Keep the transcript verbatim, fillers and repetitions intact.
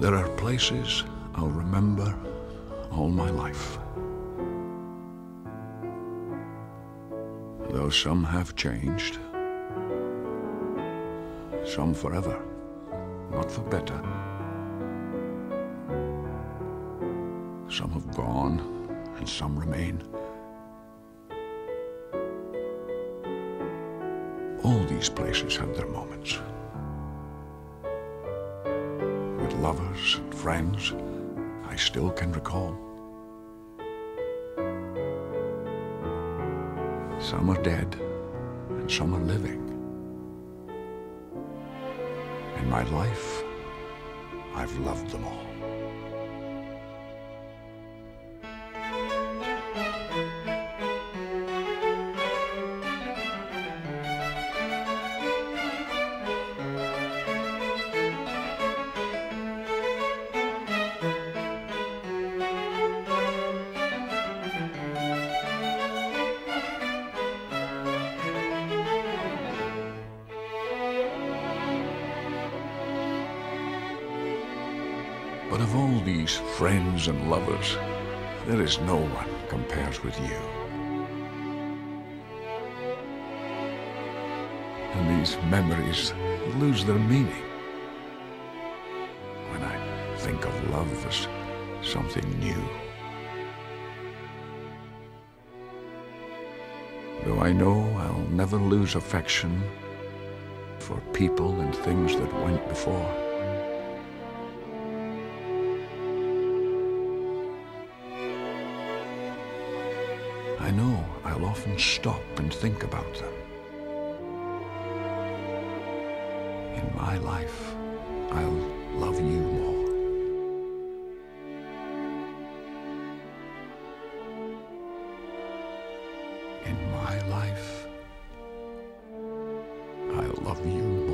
There are places I'll remember all my life. Though some have changed, some forever, not for better. Some have gone, and some remain. All these places have their moments. With lovers and friends, I still can recall. Some are dead, and some are living. In my life, I've loved them all. But of all these friends and lovers, there is no one compares with you. And these memories lose their meaning when I think of love as something new. Though I know I'll never lose affection for people and things that went before. I know I'll often stop and think about them. In my life, I'll love you more. In my life, I'll love you more.